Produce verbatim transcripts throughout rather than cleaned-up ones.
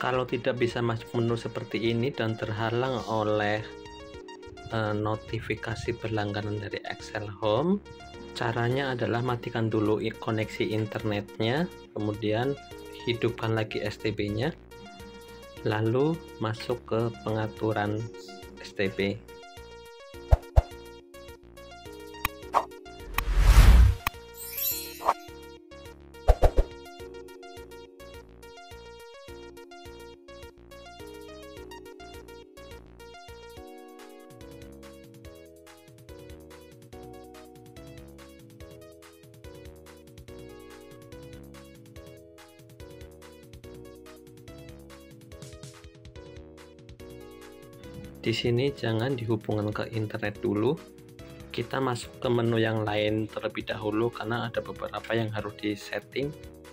Kalau tidak bisa masuk menu seperti ini dan terhalang oleh eh, notifikasi berlangganan dari Excel Home, caranya adalah matikan dulu koneksi internetnya, kemudian hidupkan lagi S T B-nya, lalu masuk ke pengaturan S T B. Di sini jangan dihubungkan ke internet dulu, kita masuk ke menu yang lain terlebih dahulu karena ada beberapa yang harus disetting.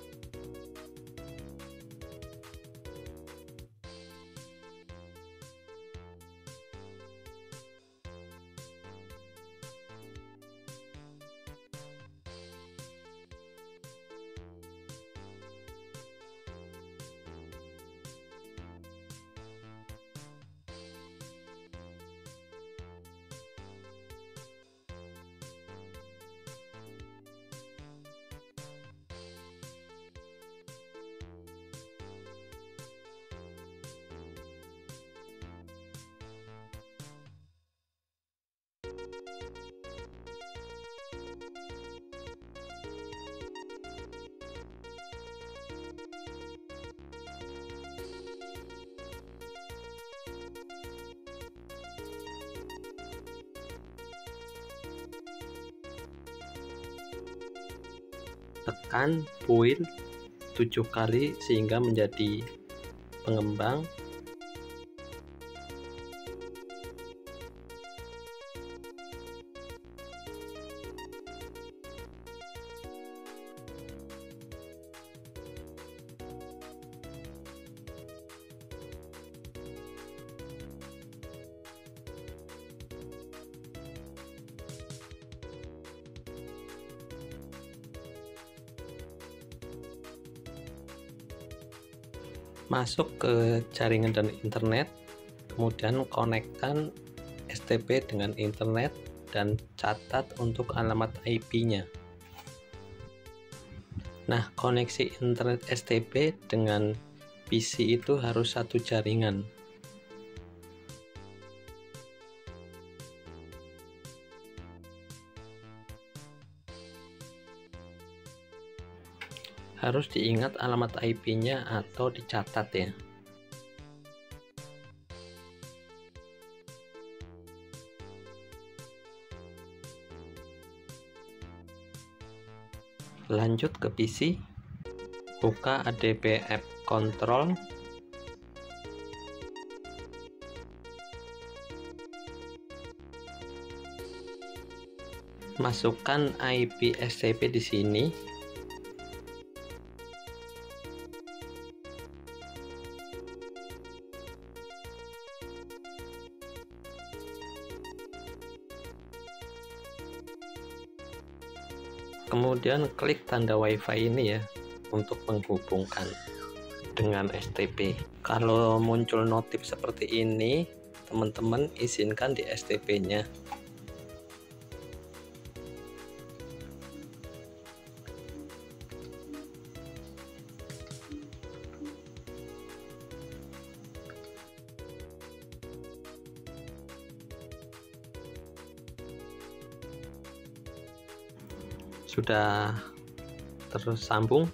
Tekan full tujuh kali sehingga menjadi pengembang. Masuk ke jaringan dan internet, kemudian konekkan S T B dengan internet dan catat untuk alamat I P-nya. Nah, koneksi internet S T B dengan P C itu harus satu jaringan. Harus diingat alamat I P-nya atau dicatat ya. Lanjut ke P C, buka A D B App Control, masukkan I P S T B di sini. Kemudian klik tanda WiFi ini ya untuk menghubungkan dengan S T B. Kalau muncul notif seperti ini, teman-teman izinkan di S T B-nya. Sudah tersambung.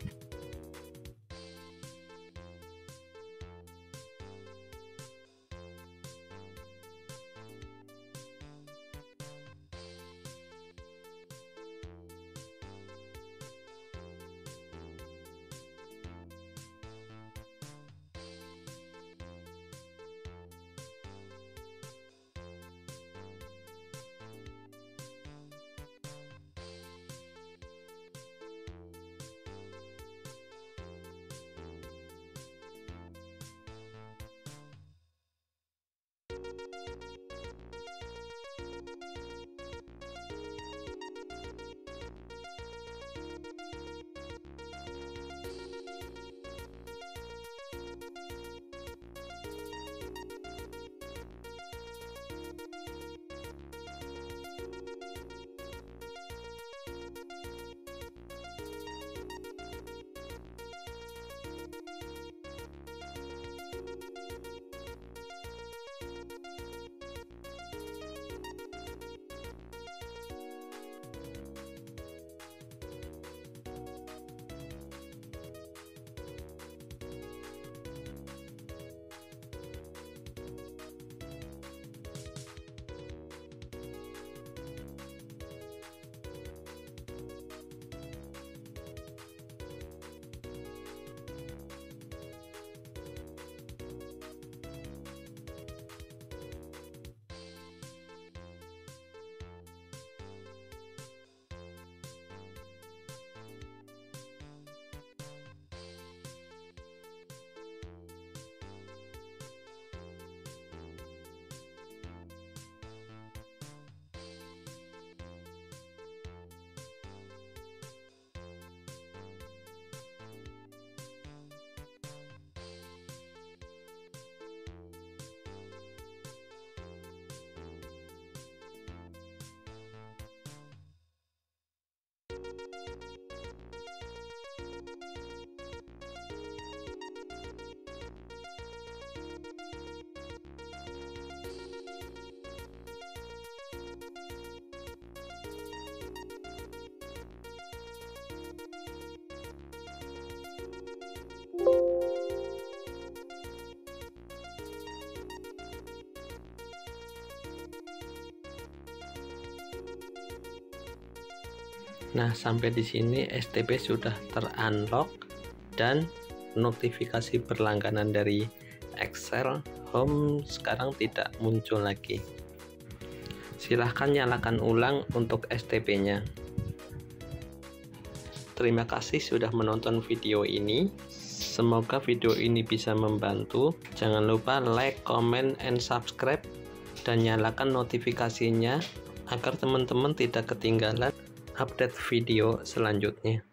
Nah, sampai di sini S T P sudah terunlock dan notifikasi berlangganan dari Excel Home sekarang tidak muncul lagi. Silahkan nyalakan ulang untuk S T P-nya. Terima kasih sudah menonton video ini. Semoga video ini bisa membantu. Jangan lupa like, comment, and subscribe, dan nyalakan notifikasinya agar teman-teman tidak ketinggalan update video selanjutnya.